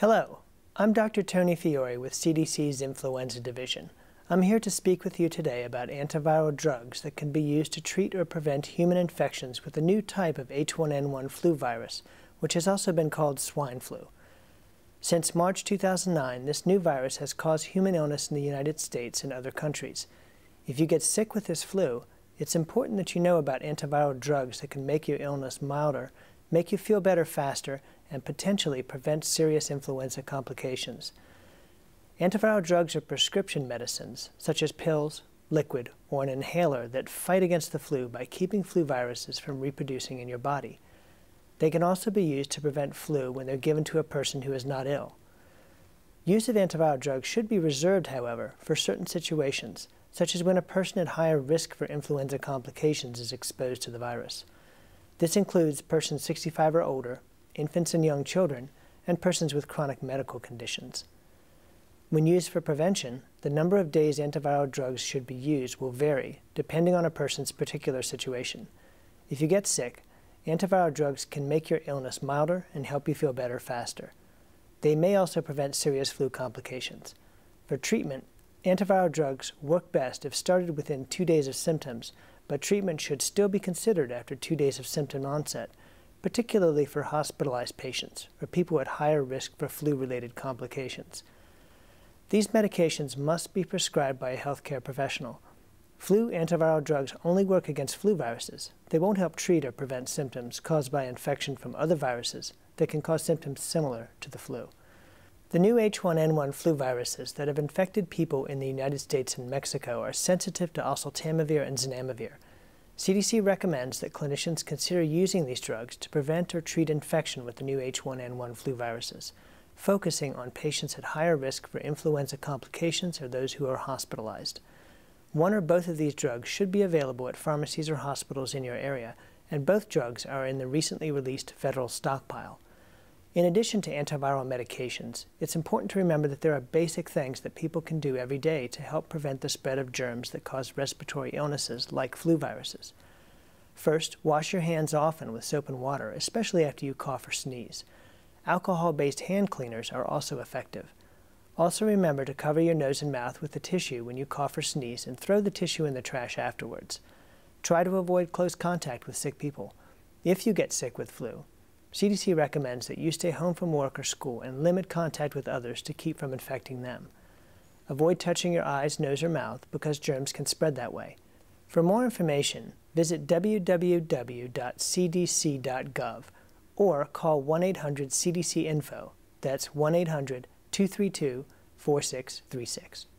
Hello, I'm Dr. Tony Fiore with CDC's Influenza Division. I'm here to speak with you today about antiviral drugs that can be used to treat or prevent human infections with a new type of H1N1 flu virus, which has also been called swine flu. Since March 2009, this new virus has caused human illness in the United States and other countries. If you get sick with this flu, it's important that you know about antiviral drugs that can make your illness milder, make you feel better faster, and potentially prevent serious influenza complications. Antiviral drugs are prescription medicines, such as pills, liquid, or an inhaler that fight against the flu by keeping flu viruses from reproducing in your body. They can also be used to prevent flu when they're given to a person who is not ill. Use of antiviral drugs should be reserved, however, for certain situations, such as when a person at higher risk for influenza complications is exposed to the virus. This includes persons 65 or older, infants and young children, and persons with chronic medical conditions. When used for prevention, the number of days antiviral drugs should be used will vary depending on a person's particular situation. If you get sick, antiviral drugs can make your illness milder and help you feel better faster. They may also prevent serious flu complications. For treatment, antiviral drugs work best if started within 2 days of symptoms, but treatment should still be considered after 2 days of symptom onset, particularly for hospitalized patients or people at higher risk for flu-related complications. These medications must be prescribed by a healthcare professional. Flu antiviral drugs only work against flu viruses. They won't help treat or prevent symptoms caused by infection from other viruses that can cause symptoms similar to the flu. The new H1N1 flu viruses that have infected people in the United States and Mexico are sensitive to oseltamivir and zanamivir. CDC recommends that clinicians consider using these drugs to prevent or treat infection with the new H1N1 flu viruses, focusing on patients at higher risk for influenza complications or those who are hospitalized. One or both of these drugs should be available at pharmacies or hospitals in your area, and both drugs are in the recently released federal stockpile. In addition to antiviral medications, it's important to remember that there are basic things that people can do every day to help prevent the spread of germs that cause respiratory illnesses like flu viruses. First, wash your hands often with soap and water, especially after you cough or sneeze. Alcohol-based hand cleaners are also effective. Also remember to cover your nose and mouth with a tissue when you cough or sneeze and throw the tissue in the trash afterwards. Try to avoid close contact with sick people. If you get sick with flu, CDC recommends that you stay home from work or school and limit contact with others to keep from infecting them. Avoid touching your eyes, nose, or mouth because germs can spread that way. For more information, visit www.cdc.gov or call 1-800-CDC-INFO. That's 1-800-232-4636.